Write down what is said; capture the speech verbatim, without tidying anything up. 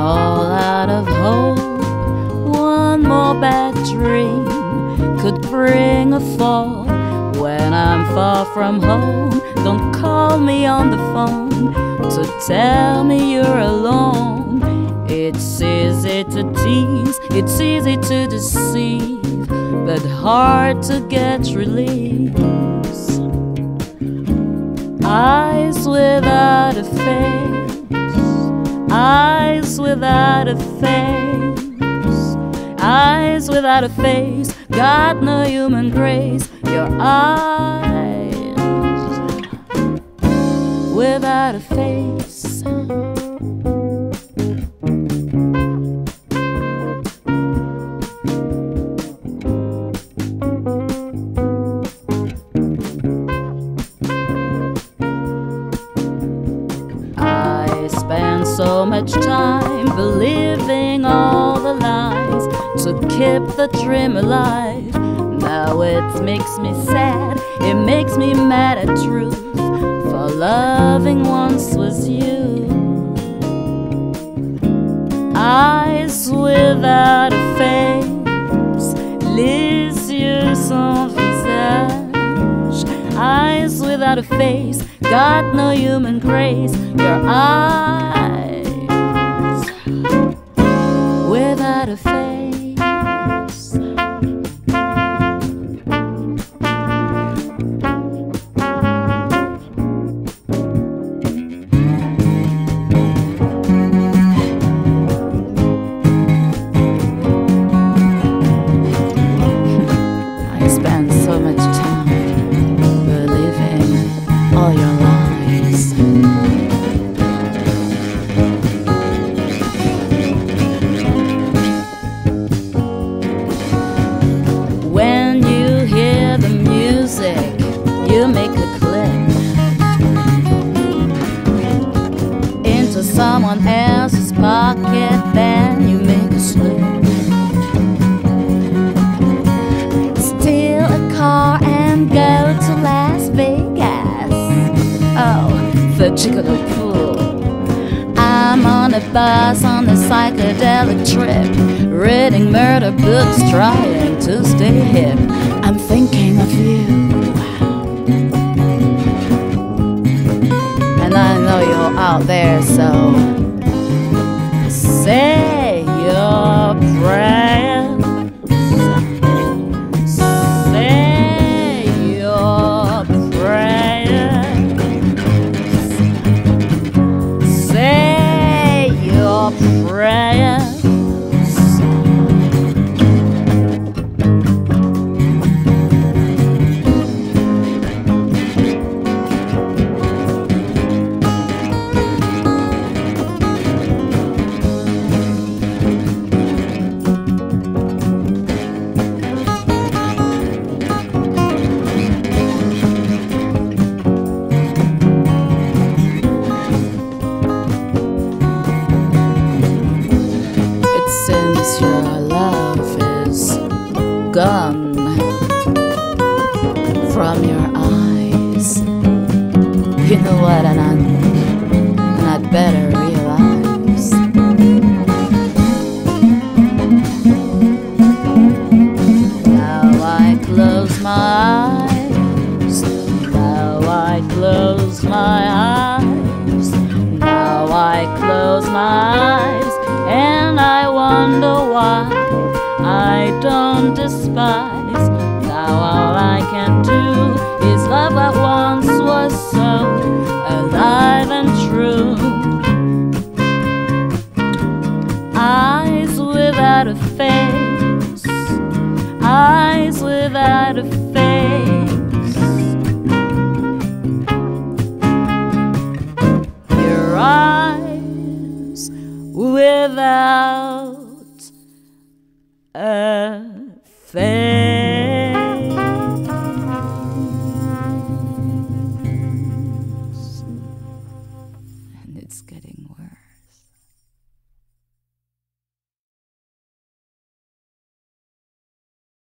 all out of hope. One more bad dream could bring a fall. When I'm far from home, don't call me on the phone to tell me you're alone. It's easy to tease, it's easy to deceive, but hard to get release. Eyes without a face, eyes without a face, eyes without a face, got no human grace. Your eyes without a face. I spend so much time believing all the lies to keep the dream alive. Now it makes me sad, it makes me mad at truth, for loving once was you. Eyes without a face, les yeux sans visage. Eyes without a face, got no human grace. Your eyes without a face. Spend so much time believing all your lies. When you hear the music, you make a click into someone else's pocket, then you make a slip. And go to Las Vegas. Oh, the Chicolo pool. I'm on a bus on a psychedelic trip, reading murder books, trying to stay hip. I'm thinking of you, and I know you're out there, so say your prayers. Prayers. Since your love is gone from your eyes, you know what, and I'd, and I'd better realize. Now I close my eyes, now I close my eyes, now I close my eyes, and I wonder why I don't despise. Now all I can do is love what once was so alive and true. Eyes without a face, eyes without a face. Your eyes without a face.